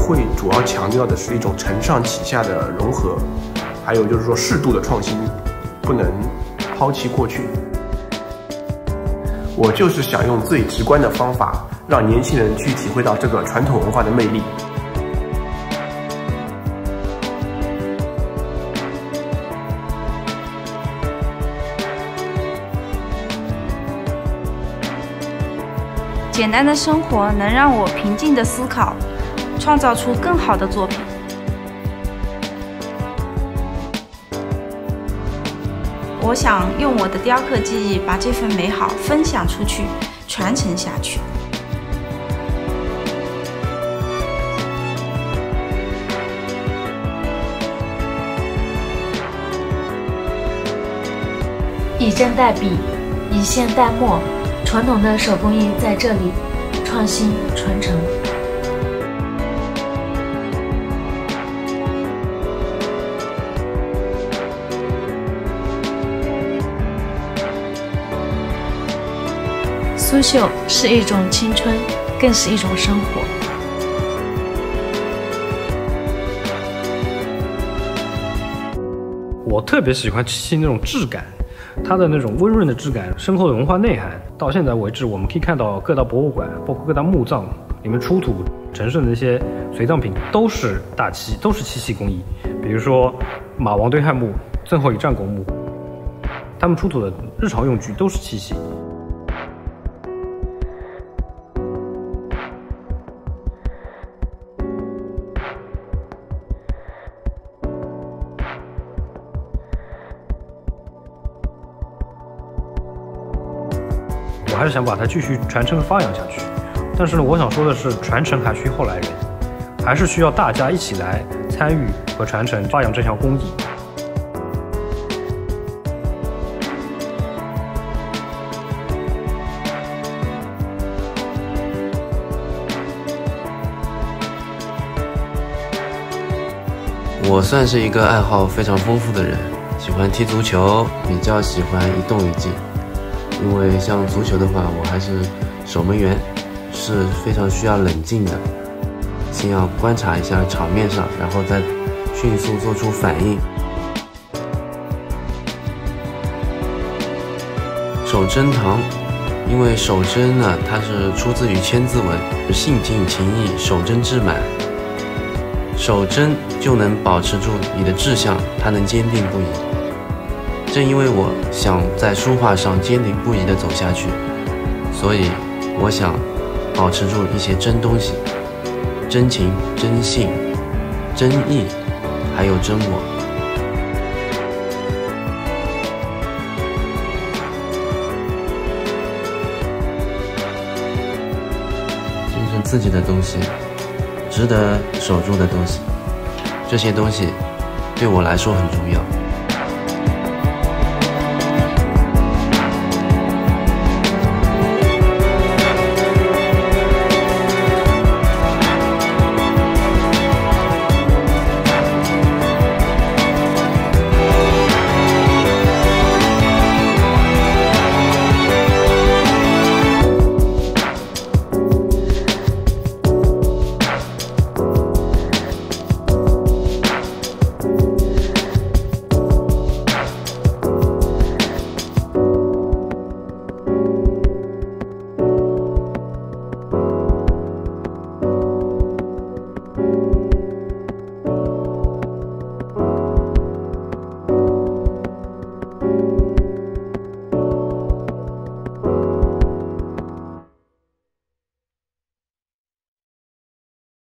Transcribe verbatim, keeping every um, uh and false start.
会主要强调的是一种承上启下的融合，还有就是说适度的创新，不能抛弃过去。我就是想用最直观的方法，让年轻人去体会到这个传统文化的魅力。 简单的生活能让我平静地思考，创造出更好的作品。我想用我的雕刻技艺把这份美好分享出去，传承下去。 以针代笔，以线代墨，传统的手工艺在这里创新传承。苏绣是一种青春，更是一种生活。 我特别喜欢漆器那种质感，它的那种温润的质感，深厚的文化内涵。到现在为止，我们可以看到各大博物馆，包括各大墓葬里面出土陈胜的那些随葬品，都是大漆，都是漆器工艺。比如说马王堆汉墓、曾侯乙战国墓，他们出土的日常用具都是漆器。我还是想把它继续传承和发扬下去，但是呢，我想说的是，传承还需后来人，还是需要大家一起来参与和传承发扬这项工艺。 我算是一个爱好非常丰富的人，喜欢踢足球，比较喜欢一动一静。因为像足球的话，我还是守门员，是非常需要冷静的，先要观察一下场面上，然后再迅速做出反应。手针堂，因为手针呢，它是出自于千字文，性尽情意，手针至满。手针就能保持住你的志向，它能坚定不移。正因为我想在书画上坚定不移地走下去，所以我想保持住一些真东西，真情、真性、真意，还有真我。真正自己的东西，值得守住的东西，这些东西对我来说很重要。